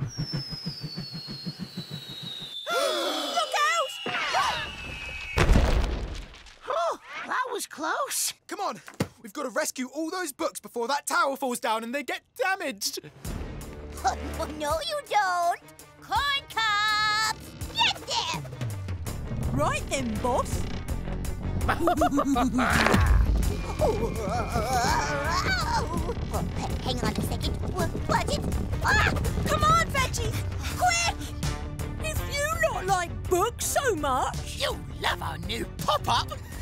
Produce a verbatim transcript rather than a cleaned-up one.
Look out! Oh, that was close. Come on, we've got to rescue all those books before that tower falls down and they get damaged. Oh, no, you don't. Corn cobs! Get them! Right then, boss. Hang on a second. Watch it. Ah! Come on, Veggie! Quick! If you not like books so much... You love our new pop-up.